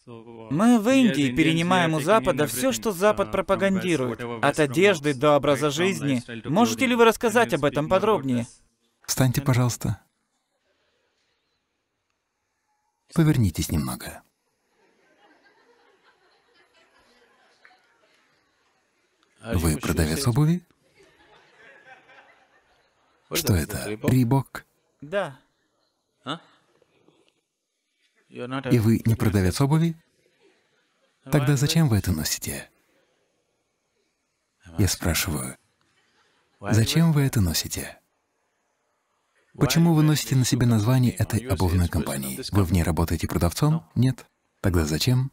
Мы в Индии перенимаем у Запада все, что Запад пропагандирует, от одежды до образа жизни. Можете ли вы рассказать об этом подробнее? Встаньте, пожалуйста. Повернитесь немного. Вы продавец обуви? Что это? Рибок? Да. И вы не продавец обуви? Тогда зачем вы это носите? Я спрашиваю, зачем вы это носите? Почему вы носите на себе название этой обувной компании? Вы в ней работаете продавцом? Нет? Тогда зачем?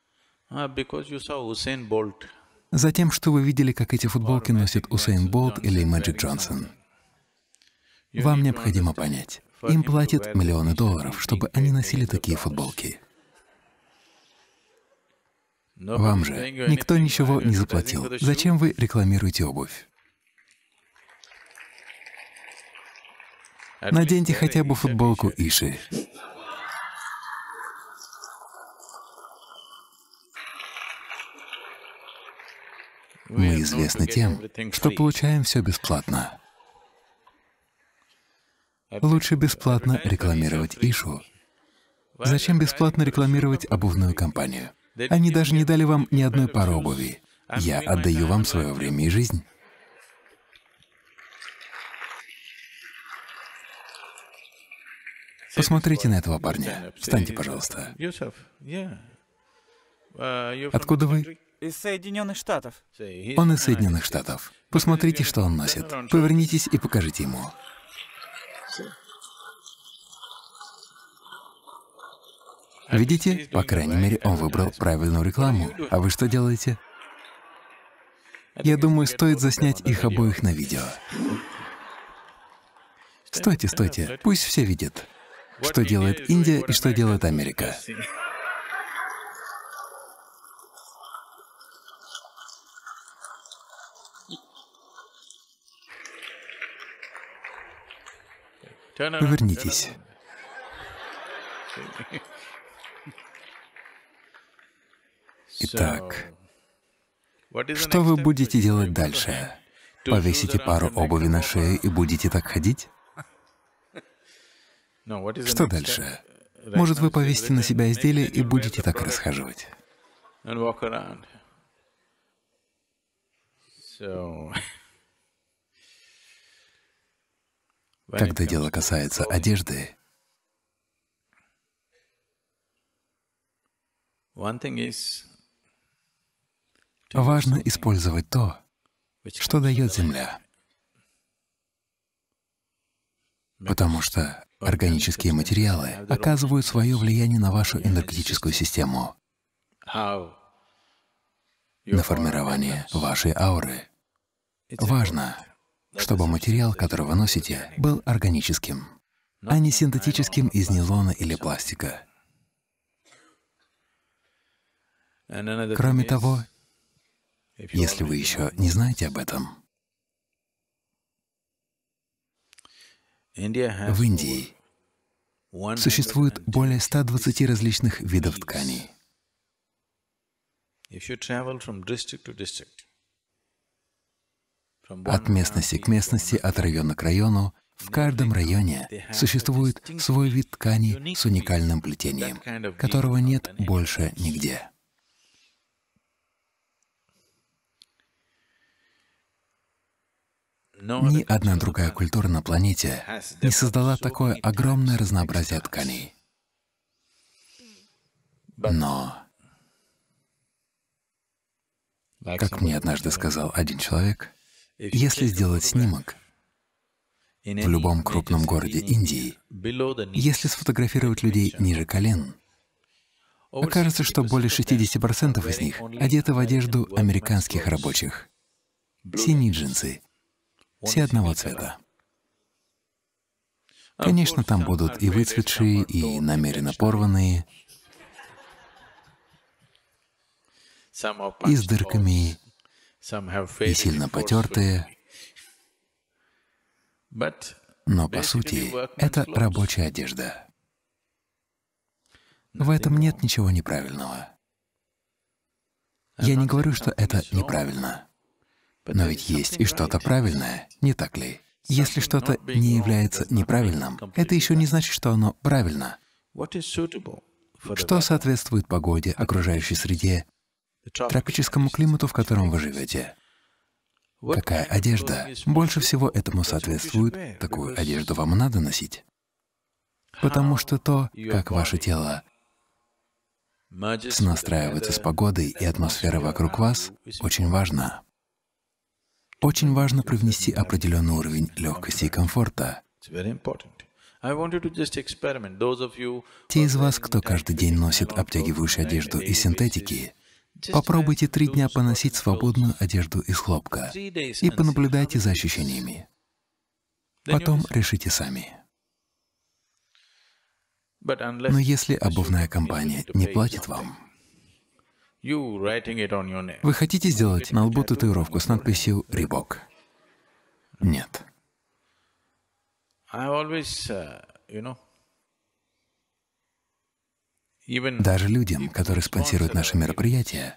Затем, что вы видели, как эти футболки носят Усейн Болт или Мэджик Джонсон. Вам необходимо понять, им платят миллионы долларов, чтобы они носили такие футболки. Вам же никто ничего не заплатил. Зачем вы рекламируете обувь? Наденьте хотя бы футболку Иши. Мы известны тем, что получаем все бесплатно. Лучше бесплатно рекламировать Ишу. Зачем бесплатно рекламировать обувную компанию? Они даже не дали вам ни одной пары обуви. Я отдаю вам свое время и жизнь. Посмотрите на этого парня. Встаньте, пожалуйста. Откуда вы? Из Соединенных Штатов. Он из Соединенных Штатов. Посмотрите, что он носит. Повернитесь и покажите ему. Видите? По крайней мере, он выбрал правильную рекламу. А вы что делаете? Я думаю, стоит заснять их обоих на видео. Стойте, стойте. Пусть все видят, что делает Индия и что делает Америка. Повернитесь. Итак, что вы будете делать дальше? Повесите пару обуви на шею и будете так ходить? Что дальше? Может, вы повесите на себя изделие и будете так расхаживать? Когда дело касается одежды, важно использовать то, что дает Земля. Потому что органические материалы оказывают свое влияние на вашу энергетическую систему, на формирование вашей ауры. Важно, чтобы материал, который вы носите, был органическим, а не синтетическим из нейлона или пластика. Кроме того, если вы еще не знаете об этом, в Индии существует более 120 различных видов тканей. От местности к местности, от района к району, в каждом районе существует свой вид ткани с уникальным плетением, которого нет больше нигде. Ни одна другая культура на планете не создала такое огромное разнообразие тканей. Но, как мне однажды сказал один человек, если сделать снимок в любом крупном городе Индии, если сфотографировать людей ниже колен, окажется, что более 60% из них одеты в одежду американских рабочих. Синие джинсы, все одного цвета. Конечно, там будут и выцветшие, и намеренно порванные, и с дырками, и сильно потертые. Но по сути, это рабочая одежда. В этом нет ничего неправильного. Я не говорю, что это неправильно. Но ведь есть и что-то правильное, не так ли? Если что-то не является неправильным, это еще не значит, что оно правильно. Что соответствует погоде, окружающей среде, тропическому климату, в котором вы живете? Какая одежда больше всего этому соответствует? Такую одежду вам надо носить. Потому что то, как ваше тело сонастраивается с погодой и атмосферой вокруг вас, очень важно. Очень важно привнести определенный уровень легкости и комфорта. Те из вас, кто каждый день носит обтягивающую одежду из синтетики, попробуйте 3 дня поносить свободную одежду из хлопка и понаблюдайте за ощущениями. Потом решите сами. Но если обувная компания не платит вам, вы хотите сделать на лбу татуировку с надписью «Рибок»? Нет. Даже людям, которые спонсируют наши мероприятия,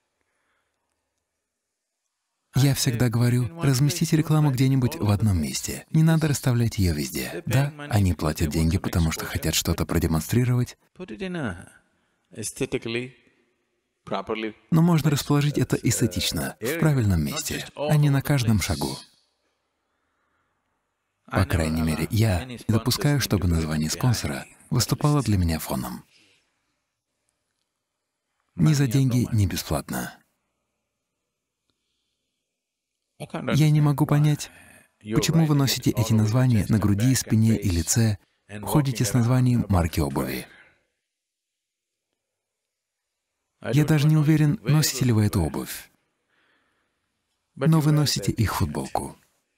я всегда говорю, разместите рекламу где-нибудь в одном месте. Не надо расставлять ее везде. Да, они платят деньги, потому что хотят что-то продемонстрировать, но можно расположить это эстетично, в правильном месте, а не на каждом шагу. По крайней мере, я не допускаю, чтобы название спонсора выступало для меня фоном. Ни за деньги, ни бесплатно. Я не могу понять, почему вы носите эти названия на груди, спине и лице, ходите с названием марки обуви. Я даже не уверен, носите ли вы эту обувь, но вы носите их футболку.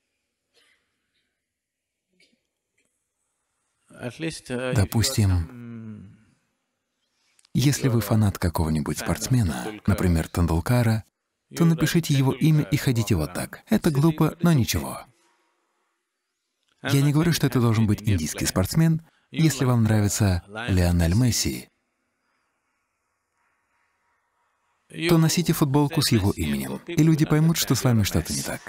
Допустим, если вы фанат какого-нибудь спортсмена, например, Тендулкара, то напишите его имя и ходите вот так. Это глупо, но ничего. Я не говорю, что это должен быть индийский спортсмен. Если вам нравится Лионель Месси, то носите футболку с его именем, и люди поймут, что с вами что-то не так.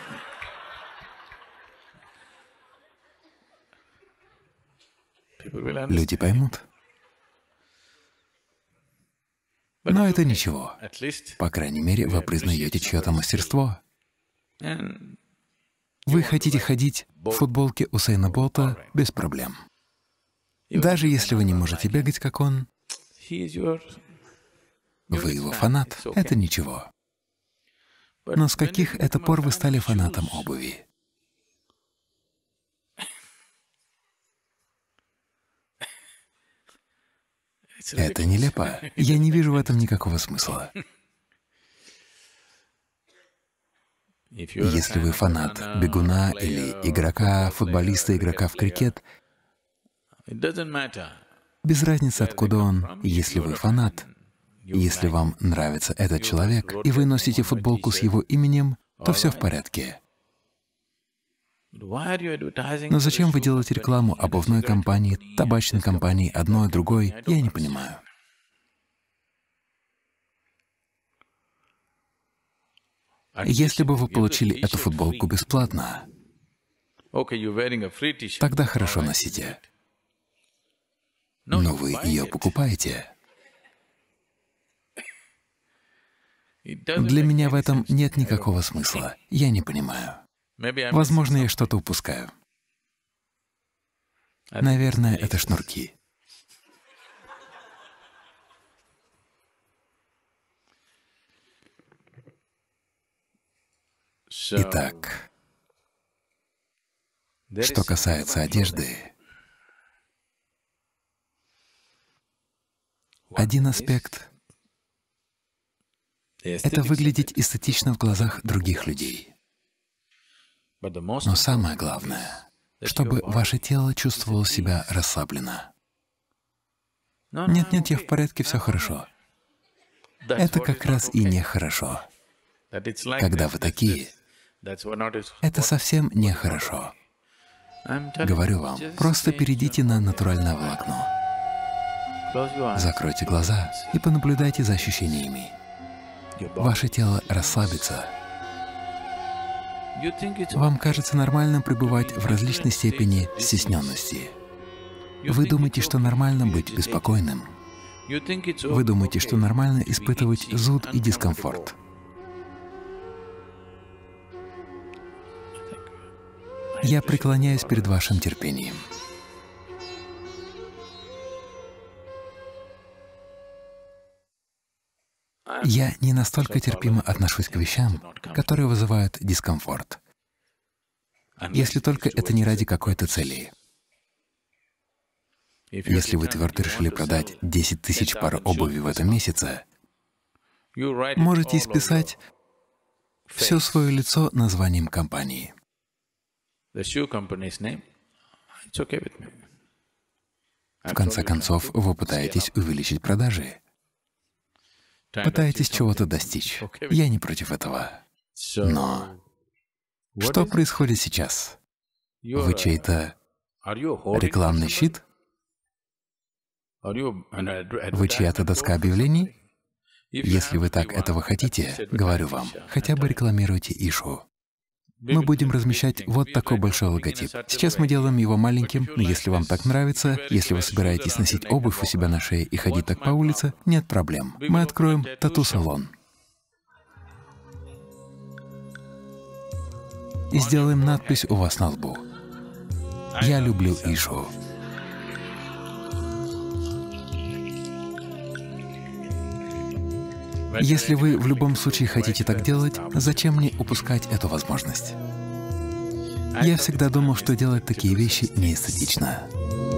Люди поймут. Но это ничего. По крайней мере, вы признаете чье-то мастерство. Вы хотите ходить в футболке Усейна Болта без проблем. Даже если вы не можете бегать, как он, вы его фанат, это ничего. Но с каких это пор вы стали фанатом обуви? Это нелепо. Я не вижу в этом никакого смысла. Если вы фанат бегуна или игрока, футболиста, игрока в крикет, без разницы, откуда он, если вы фанат, если вам нравится этот человек, и вы носите футболку с его именем, то все в порядке. Но зачем вы делаете рекламу обувной компании, табачной компании, одной, другой, я не понимаю. Если бы вы получили эту футболку бесплатно, тогда хорошо носите. Но вы ее покупаете. Для меня в этом нет никакого смысла. Я не понимаю. Возможно, я что-то упускаю. Наверное, это шнурки. Итак, что касается одежды, один аспект — это выглядеть эстетично в глазах других людей. Но самое главное, чтобы ваше тело чувствовало себя расслабленно. Нет, я в порядке, все хорошо. Это как раз и нехорошо. Когда вы такие, это совсем нехорошо. Говорю вам, просто перейдите на натуральное волокно. Закройте глаза и понаблюдайте за ощущениями. Ваше тело расслабится. Вам кажется нормальным пребывать в различной степени стесненности. Вы думаете, что нормально быть беспокойным. Вы думаете, что нормально испытывать зуд и дискомфорт. Я преклоняюсь перед вашим терпением. Я не настолько терпимо отношусь к вещам, которые вызывают дискомфорт, если только это не ради какой-то цели. Если вы твердо решили продать 10 тысяч пар обуви в этом месяце, можете исписать все свое лицо названием компании. В конце концов, вы пытаетесь увеличить продажи, пытаетесь чего-то достичь. Я не против этого. Но что происходит сейчас? Вы чей-то рекламный щит? Вы чья-то доска объявлений? Если вы так этого хотите, говорю вам, хотя бы рекламируйте Ишу. Мы будем размещать вот такой большой логотип. Сейчас мы делаем его маленьким, но если вам так нравится, если вы собираетесь носить обувь у себя на шее и ходить так по улице, нет проблем. Мы откроем тату-салон. И сделаем надпись у вас на лбу. «Я люблю Ишу». Если вы в любом случае хотите так делать, зачем мне упускать эту возможность? Я всегда думал, что делать такие вещи неэстетично.